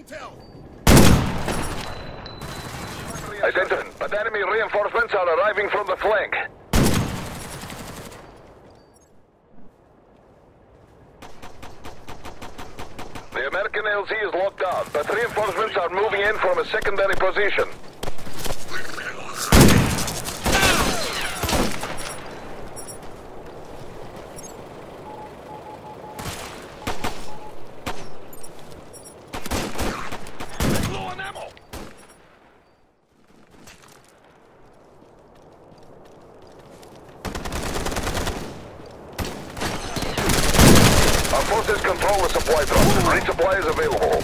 Identified, but enemy reinforcements are arriving from the flank. The American LZ is locked down, but reinforcements are moving in from a secondary position. Our forces control the supply drop. Resupply is available.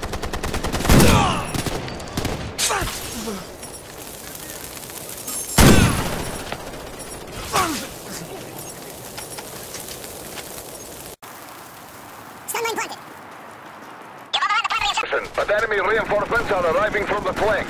Sunline planted. But enemy reinforcements are arriving from the flank.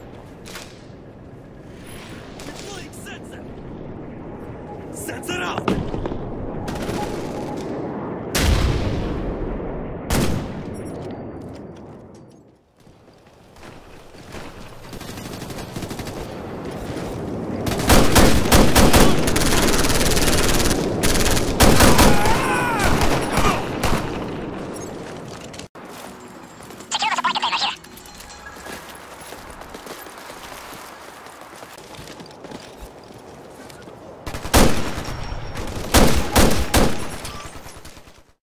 Sensor out!